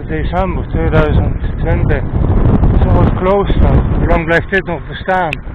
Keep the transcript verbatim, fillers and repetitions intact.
december tweeduizend twintig. Zo het klooster. Hoe lang blijft dit nog bestaan?